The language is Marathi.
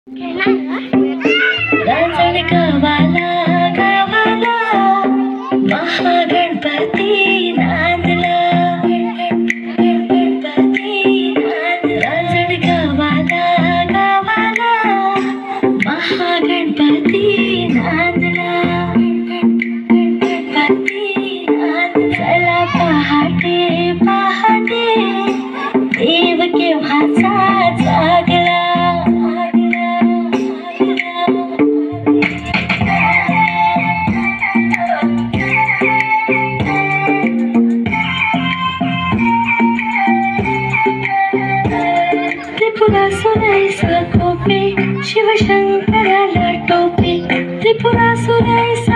रांजण गावाला गावाला महागणपती नांदला. गणपती नांदला. रांजण गावाला गावाला महागणपती नांदला. गणपती नांदला. चला पहाटे पहाटे देव केव्हाचा जागला. त्रिपुरा सुराईचा कोपे शिवशंकराला टोपे. त्रिपुरा सुराईचा